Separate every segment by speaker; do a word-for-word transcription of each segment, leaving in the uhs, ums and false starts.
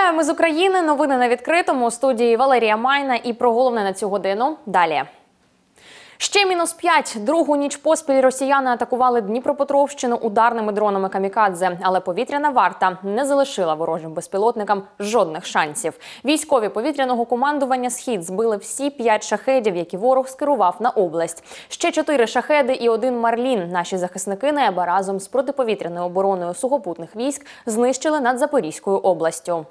Speaker 1: Вітаємо з України. Новини на відкритому. У студії Валерія Майна. І про головне на цю годину далі. Ще мінус п'ять. Другу ніч поспіль росіяни атакували Дніпропетровщину ударними дронами камікадзе. Але повітряна варта не залишила ворожим безпілотникам жодних шансів. Військові повітряного командування «Схід» збили всі п'ять шахедів, які ворог скерував на область. Ще чотири шахеди і один «Марлін» наші захисники неба разом з протиповітряною обороною сухопутних військ знищили над Запорізькою областю.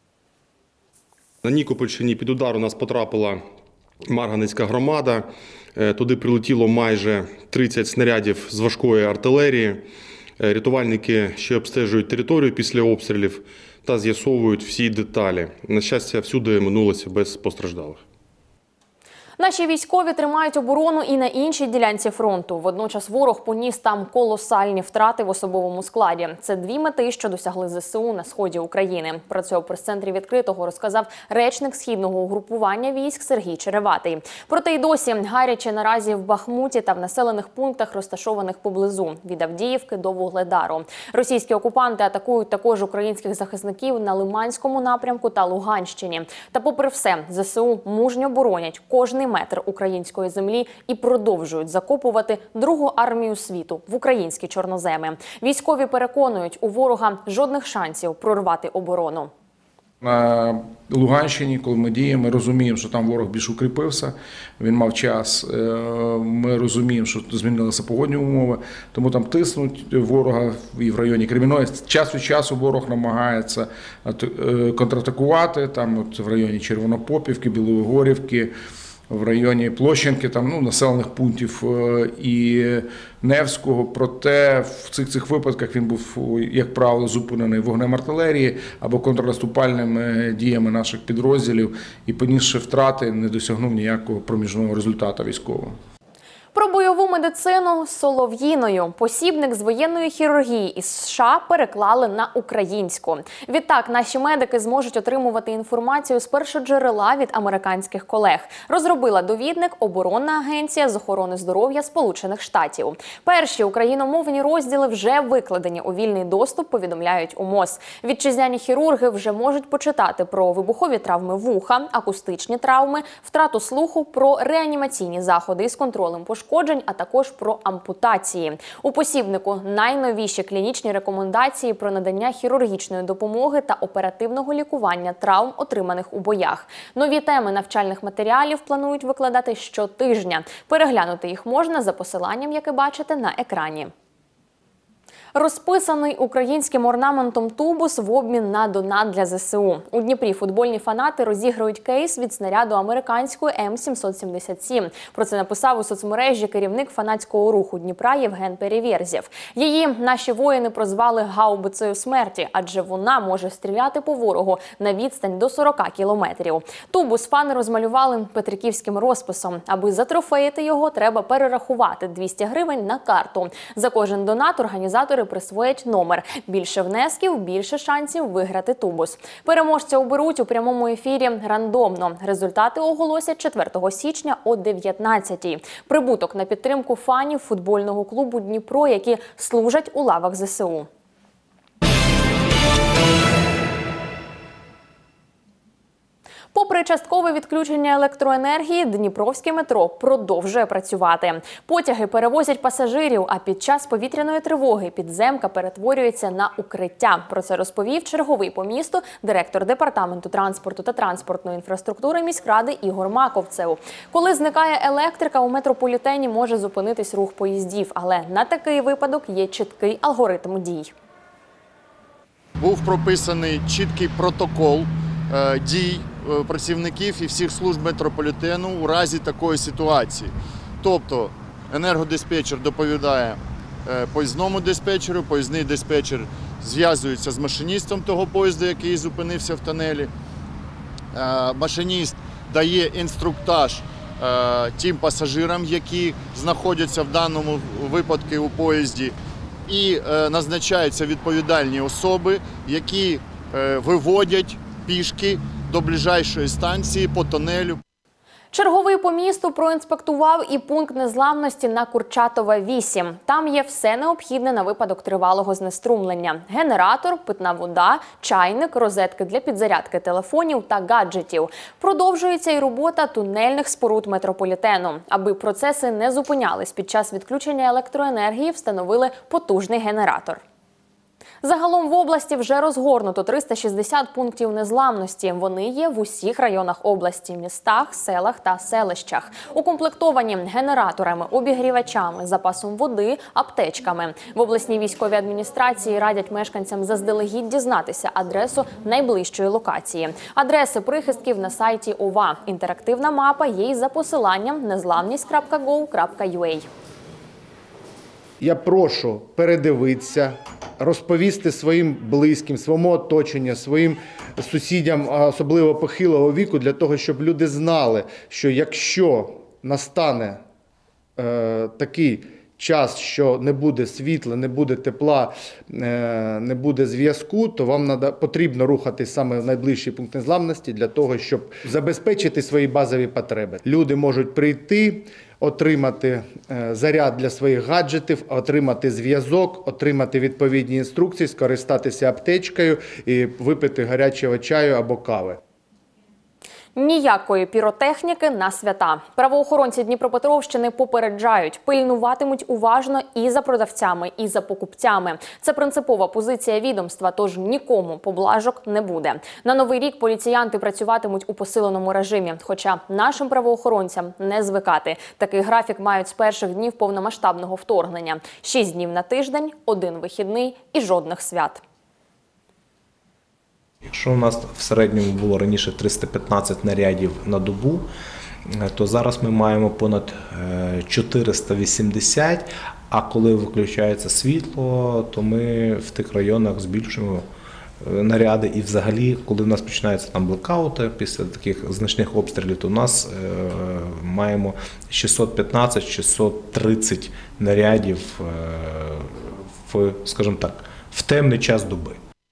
Speaker 2: На Нікопольщині під удар у нас потрапила Марганецька громада. Туди прилетіло майже тридцять снарядів з важкої артилерії. Рятувальники ще обстежують територію після обстрілів та з'ясовують всі деталі. На щастя, всюди минулося без постраждалих.
Speaker 1: Наші військові тримають оборону і на іншій ділянці фронту. Водночас ворог поніс там колосальні втрати в особовому складі. Це дві мети, що досягли зе се у на сході України. Про це у прес-центрі відкритого розказав речник східного угрупування військ Сергій Череватий. Проте й досі гаряче наразі в Бахмуті та в населених пунктах, розташованих поблизу – від Авдіївки до Вугледару. Російські окупанти атакують також українських захисників на Лиманському напрямку та Луганщині. Та попри все, зе се у мужньо боронять кожний метр української землі і продовжують закопувати другу армію світу в українські чорноземи. Військові переконують, у ворога жодних шансів прорвати оборону.
Speaker 3: На Луганщині, коли ми діємо, ми розуміємо, що там ворог більш укріпився, він мав час, ми розуміємо, що змінилися погодні умови, тому там тиснуть ворога і в районі Кремінної. Час від часу ворог намагається контратакувати, там от в районі Червонопопівки, Білої Горівки, в районі Площенки, там, ну, населених пунктів і Невського. Проте в цих, цих випадках він був, як правило, зупинений вогнем артилерії або контрнаступальними діями наших підрозділів і, понісши втрати, не досягнув ніякого проміжного результату військового.
Speaker 1: Про бойову медицину Солов'їною. Посібник з воєнної хірургії із США переклали на українську. Відтак, наші медики зможуть отримувати інформацію з першоджерела від американських колег. Розробила довідник Оборонна агенція з охорони здоров'я Сполучених Штатів. Перші україномовні розділи вже викладені у вільний доступ, повідомляють у МОЗ. Вітчизняні хірурги вже можуть почитати про вибухові травми вуха, акустичні травми, втрату слуху, про реанімаційні заходи з контролем пошкоджень, а також про ампутації. У посібнику найновіші клінічні рекомендації про надання хірургічної допомоги та оперативного лікування травм, отриманих у боях. Нові теми навчальних матеріалів планують викладати щотижня. Переглянути їх можна за посиланням, яке бачите на екрані. Розписаний українським орнаментом тубус в обмін на донат для зе се у. У Дніпрі футбольні фанати розіграють кейс від снаряду американської ем сімсот сімдесят сім. Про це написав у соцмережі керівник фанатського руху Дніпра Євген Перевєрзєв. Її наші воїни прозвали гаубицею смерті, адже вона може стріляти по ворогу на відстань до сорока кілометрів. Тубус фани розмалювали петриківським розписом. Аби затрофеїти його, треба перерахувати двісті гривень на карту. За кожен донат організатори присвоять номер. Більше внесків – більше шансів виграти тубус. Переможця оберуть у прямому ефірі рандомно. Результати оголосять четвертого січня о дев'ятнадцятій. Прибуток на підтримку фанів футбольного клубу «Дніпро», які служать у лавах зе се у. Попри часткове відключення електроенергії, Дніпровське метро продовжує працювати. Потяги перевозять пасажирів, а під час повітряної тривоги підземка перетворюється на укриття. Про це розповів черговий по місту директор департаменту транспорту та транспортної інфраструктури міськради Ігор Маковцев. Коли зникає електрика, у метрополітені може зупинитись рух поїздів, але на такий випадок є чіткий алгоритм дій.
Speaker 4: Був прописаний чіткий протокол е, дій працівників і всіх служб метрополітену у разі такої ситуації. Тобто енергодиспетчер доповідає поїзному диспетчеру, поїзний диспетчер зв'язується з машиністом того поїзду, який зупинився в тунелі. Машиніст дає інструктаж тим пасажирам, які знаходяться в даному випадку у поїзді, і назначаються відповідальні особи, які виводять пішки до ближайшої станції по тунелю.
Speaker 1: Черговий по місту проінспектував і пункт незламності на Курчатова, вісім. Там є все необхідне на випадок тривалого знеструмлення. Генератор, питна вода, чайник, розетки для підзарядки телефонів та гаджетів. Продовжується і робота тунельних споруд метрополітену. Аби процеси не зупинялись під час відключення електроенергії, встановили потужний генератор. Загалом в області вже розгорнуто триста шістдесят пунктів незламності. Вони є в усіх районах області – містах, селах та селищах. Укомплектовані генераторами, обігрівачами, запасом води, аптечками. В обласній військовій адміністрації радять мешканцям заздалегідь дізнатися адресу найближчої локації. Адреси прихистків на сайті ОВА. Інтерактивна мапа є і за посиланням незламність крапка гов крапка ю а.
Speaker 5: Я прошу передивитися, розповісти своїм близьким, своєму оточенню, своїм сусідям, особливо похилого віку, для того, щоб люди знали, що якщо настане е, такий час, що не буде світла, не буде тепла, е, не буде зв'язку, то вам надо, потрібно рухатись саме в найближчий пункт незламності для того, щоб забезпечити свої базові потреби. Люди можуть прийти, отримати заряд для своїх гаджетів, отримати зв'язок, отримати відповідні інструкції, скористатися аптечкою і випити гарячого чаю або кави.
Speaker 1: Ніякої піротехніки на свята. Правоохоронці Дніпропетровщини попереджають, пильнуватимуть уважно і за продавцями, і за покупцями. Це принципова позиція відомства, тож нікому поблажок не буде. На Новий рік поліціянти працюватимуть у посиленому режимі, хоча нашим правоохоронцям не звикати. Такий графік мають з перших днів повномасштабного вторгнення. Шість днів на тиждень, один вихідний і жодних свят.
Speaker 6: Якщо у нас в середньому було раніше триста п'ятнадцять нарядів на добу, то зараз ми маємо понад чотириста вісімдесят, а коли виключається світло, то ми в тих районах збільшуємо наряди. І взагалі, коли в нас починаються там блекаути після таких значних обстрілів, то у нас е, маємо шістсот п'ятнадцять - шістсот тридцять нарядів е, в, скажімо так, в темний час доби.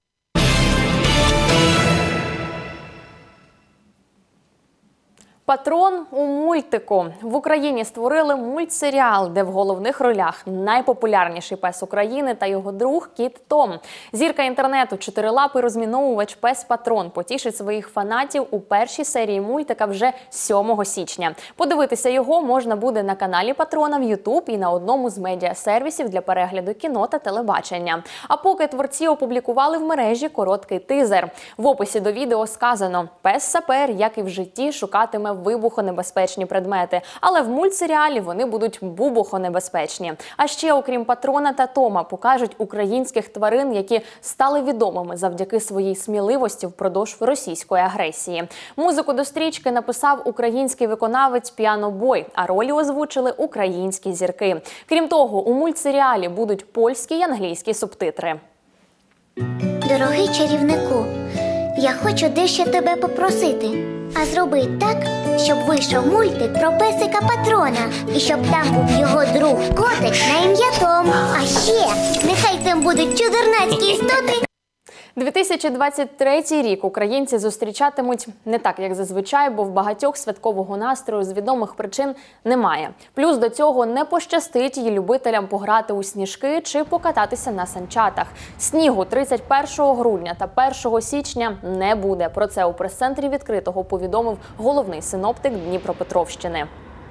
Speaker 1: Патрон у мультику. В Україні створили мультсеріал, де в головних ролях найпопулярніший пес України та його друг кіт Том. Зірка інтернету, чотирилапий розміновувач пес Патрон потішить своїх фанатів у першій серії мультика вже сьомого січня. Подивитися його можна буде на каналі Патрона в Ютуб і на одному з медіасервісів для перегляду кіно та телебачення. А поки творці опублікували в мережі короткий тизер. В описі до відео сказано: пес-сапер, як і в житті, шукатиме вибухонебезпечні предмети, але в мультсеріалі вони будуть бубухонебезпечні. А ще, окрім Патрона та Тома, покажуть українських тварин, які стали відомими завдяки своїй сміливості впродовж російської агресії. Музику до стрічки написав український виконавець Піано Бой, а ролі озвучили українські зірки. Крім того, у мультсеріалі будуть польські й англійські субтитри.
Speaker 7: Дорогий чарівнику, я хочу дещо тебе попросити. А зроби так, щоб вийшов мультик про песика Патрона. І щоб там був його друг котик на ім'я Том. А ще, нехай цим будуть чудернацькі істоти.
Speaker 1: дві тисячі двадцять третій рік українці зустрічатимуть не так, як зазвичай, бо в багатьох святкового настрою з відомих причин немає. Плюс до цього не пощастить і любителям пограти у сніжки чи покататися на санчатах. Снігу тридцять першого грудня та першого січня не буде. Про це у прес-центрі відкритого повідомив головний синоптик Дніпропетровщини.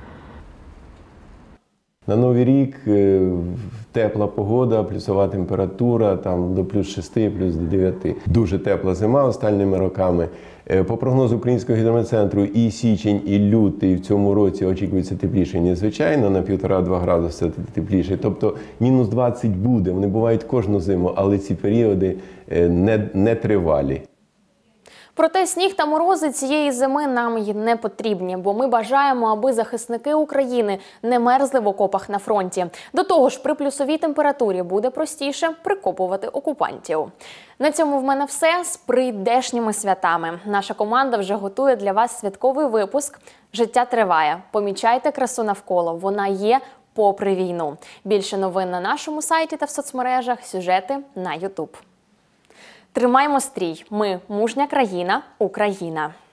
Speaker 8: На Новий рік тепла погода, плюсова температура, там до плюс шести, плюс до дев'яти. Дуже тепла зима останніми роками. По прогнозу Українського гідрометцентру і січень, і лютий в цьому році очікується тепліше, ніж звичайно, на півтора-два градуси тепліше. Тобто мінус двадцять буде, вони бувають кожну зиму, але ці періоди не, не тривалі.
Speaker 1: Проте сніг та морози цієї зими нам й не потрібні, бо ми бажаємо, аби захисники України не мерзли в окопах на фронті. До того ж, при плюсовій температурі буде простіше прикопувати окупантів. На цьому в мене все. З прийдешніми святами. Наша команда вже готує для вас святковий випуск «Життя триває». Помічайте красу навколо, вона є попри війну. Більше новин на нашому сайті та в соцмережах, сюжети на Ютуб. Тримаймо стрій. Ми – мужня країна, Україна.